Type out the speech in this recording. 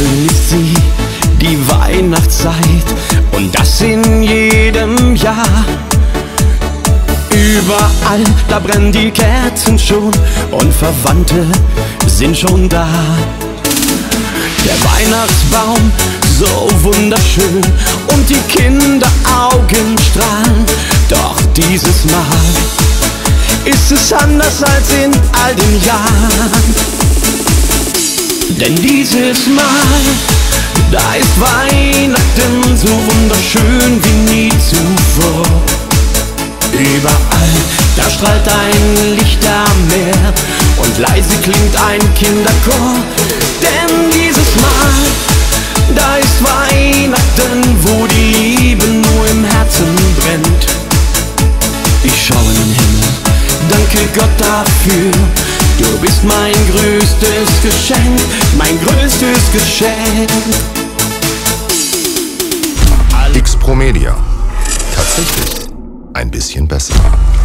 schön ist sie, die Weihnachtszeit, und das in jedem Jahr. Überall, da brennen die Kerzen schon und Verwandte sind schon da. Der Weihnachtsbaum so wunderschön und die Kinderaugen strahlen. Doch dieses Mal ist es anders als in all den Jahren. Denn dieses Mal, da ist Weihnachten so wunderschön wie nie zuvor. Überall, da strahlt ein Lichtermeer und leise klingt ein Kinderchor. Denn dieses Mal, da ist Weihnachten, wo die Liebe nur im Herzen brennt. Ich schaue in den Himmel, danke Gott dafür. Du bist mein größtes Geschenk, mein größtes Geschenk. X Pro Media. Tatsächlich ein bisschen besser.